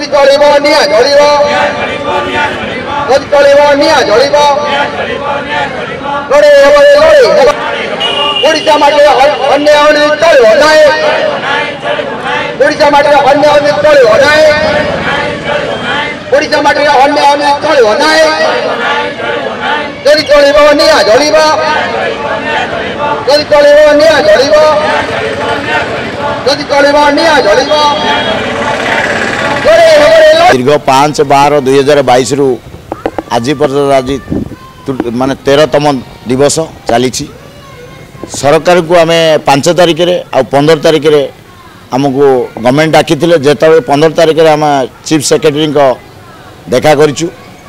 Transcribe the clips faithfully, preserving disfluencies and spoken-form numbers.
चलिब निआ जलिब जदि चलिब निआ जलिब लड़े लड़े ओडिशा माटे अन्य अनिल चलिब नाए ओडिशा माटे अन्य अनिल चलिब नाए ओडिशा माटे अन्य अनिल चलिब नाए जदि चलिब निआ जलिब जदि चलिब निआ जलिब जदि चलिब निआ जलिब दीर्घ पाँच बार दुई हजार बैश रु आज पर्यटन आज माने तेरहतम दिवस चली सरकार को आम पांच तारिख आ पंद्रह तारिख आमको गवर्नमेंट डाकी जो पंद्रह तारिख आम चीफ सेक्रेटरी देखा करूँ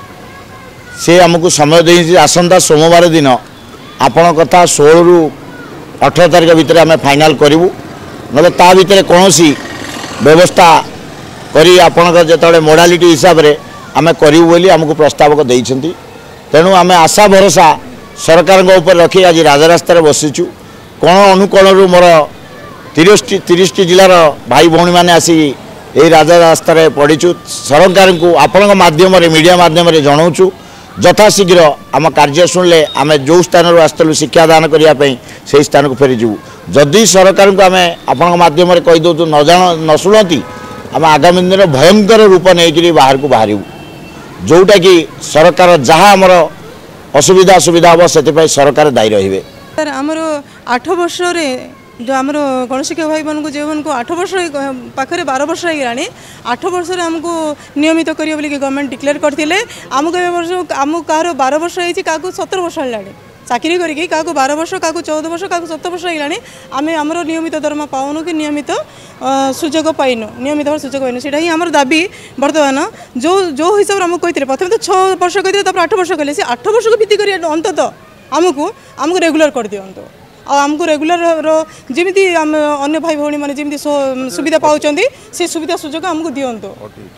से आमको समय दे आसंता सोमवार दिन आपण कथा षोल रु अठर तारिख भितर आम फाइनाल करूँ ना ता भितर कौन व्यवस्था करी आपण जो मोडालीटी हिसाब से आम करूँ बोली आमको प्रस्तावक देइछंती तेणु आम आशा भरोसा सरकार ऊपर रखी आज राजरास्तार बसीचु कौन अनुकोण मोर तीस तीस जिलार भाई भौणी मैंने आसी यही राजरास्तार पड़ीचु सरकार को आपण माध्यम मीडिया माध्यम जनाऊँ यथाशीघ्र आम कार्य शुणिले आम जो स्थान आसलु शिक्षादान करने से स्थान को फेरीजु जदि सरकार को आम आपण माध्यम कहीदे न जान न शुणती आम आगामी दिन भयंकर रूप नहीं बाहर को बाहर जोटा कि सरकार जहाँ आमर असुविधा असुविधा हम से सरकार दायी रही आमर आठ वर्ष जो आमर गणशिक्षक भाई मान जो मान आठ वर्ष पाखे बार वर्ष होगा आठ वर्ष आमको नियमित करियो बोली गवर्नमेंट डिक्लेयर करते आमको ए वर्ष आम कह बार वर्ष हो सतर वर्ष है चाकरी करके क्या बार वर्ष क्या चौदह वर्ष क्या सत वर्ष होगा आम आमर नियमित दरमा पाऊनु कि नियमित सुजोग पाइनु नियमित भाव सुजोग पाइनु से आमर दाबी बर्तमान जो जो हिसाब से आमको कहते प्रथम तो छः वर्ष कहते आठ वर्ष कहले से आठ वर्ष को भित्ति कर अंतत आमको आमको रेगुलर कर दिंतु आमको रेगुलर जमी अन्य भाई भौणी मैंने जमी सुविधा पाँच से सुविधा सुजोग आमको दिंतु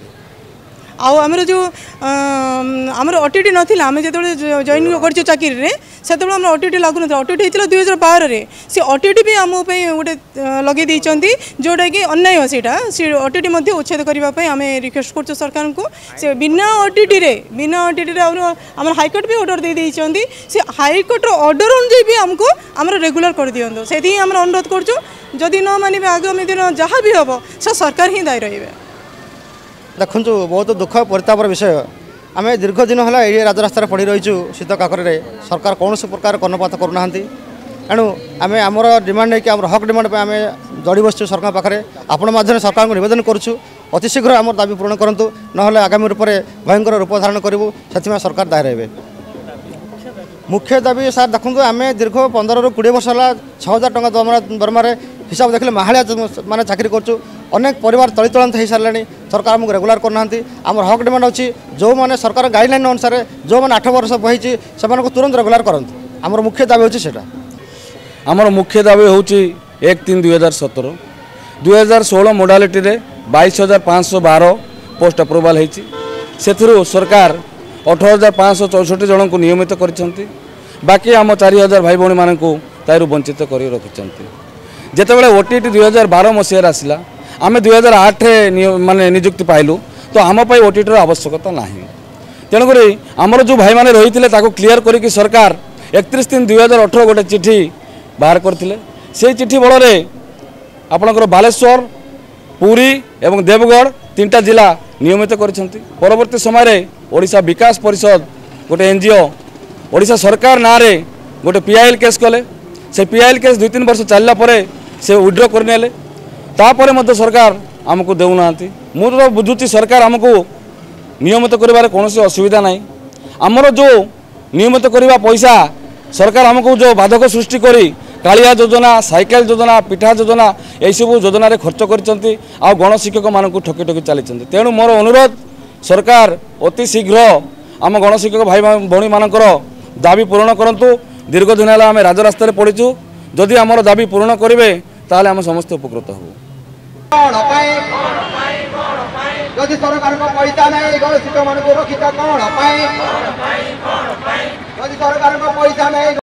आमर जो आमर ओटीटी नाला आम जो जॉइन कर चाकरी से आम ओटीटी लागू ना ओटीटी होता दुई हजार बार से ओटीटी भी आम गोटे लगे जोटा कि अन्याय सेटा से ओटीटी उच्छेद करने आम रिक्वेस्ट कर सरकार को से बिना ओटीटी रे बिना ओटीटी आम हाईकोर्ट भी ऑर्डर दे देइछंती से हाईकोर्ट ऑर्डर अनुसार भी आमको आम रेगुलर कर दिंतु से आम अनुरोध करूँ जदि न मानवे आगामी दिन जहाँ भी हम से सरकार ही दायी रही देखु बहुत दुख परितापर विषय आम दीर्घ दिन है ये राजरास्तार पड़ रहीचु शीत काकरे सरकार कौन से प्रकार कर्णपात करूना एणु आम आमर डिमांड नहीं कि आम हक डिमांड आम जड़ी बसु सरकार पाखे आपण माध्यम सरकार को निवेदन करुँ अति शीघ्र आम दाबी पूरण करूँ ना आगामी रूप से भयंकर रूप धारण करूँ से सरकार दायी रहे मुख्य दाबी सार देखो आम दीर्घ पंद्रह रु कोड़े वर्ष है छः हजार टका दरमा दरमार हिसाब देखले माहालिया माने चाकरी करूँ अनेक परिवार तलीतलांत हो सारे सरकार आमको रेगुलर करना आम हक डिमांड अच्छी जो मैंने सरकार गाइडलाइन अनुसार जो मैंने आठ वर्ष बही से तुरंत रेगुलर करते आमर मुख्य दाबी होची सेटा आमर मुख्य दाबी होची एक तीन दुई हजार सतर दुई हजार षोल मोडालीटी बाईस हजार पाँच सौ बार पोस्ट अप्रुवाल होती से सरकार अठर हजार पाँच सौ चौसठ जन को नियमित कर बाकी आम चार हजार भाई भौणी मान तारू वंचित कर रखिंट जितेबाला ओटीटी दुई हजार बार मसीह आसला आम दुई हजार आठ माने निजुक्ति पाइलु तो आम ओटीटी आवश्यकता ना तेणुक आमर जो भाई मैंने रही थे क्लीयर करके सरकार एकतीस तीन दुई हजार अठर गोटे चिठी बाहर करते से चिठी बल आपणकर बालेश्वर पुरी एवं देवगढ़ तीनटा जिला नियमित करवर्ती समय ओडिशा विकास परिषद गोटे एनजीओ ओडिशा सरकार ना रे गोटे पीआईएल केस कले से पीआईएल केस दुई तीन वर्ष चलला से विड्रो करने तापर मध्य सरकार आमको देना मुझे बुझुची सरकार आमको नियमित कर कौन असुविधा ना आमर जो नियमित करवा पैसा सरकार आमको जो बाधक सृष्टि करी कालिया योजना साइकेल योजना पिठा योजना यही सब योजना खर्च कर गणशिक्षक मान ठकी ठकी चली तेणु मोर अनुरोध सरकार अति शीघ्र आम गणशिक्षक भाई भौणी मानकर दाबी पूरण करूँ दीर्घ दिन है आम राजरास्तार पड़ीचु जदि आमर दाबी पूरण करेंगे ताले आम समस्त उपकृत हो जदि सरकार को पैसा नहीं गणशिक्षक मान रखिता कौन जदि सरकार को पैसा नहीं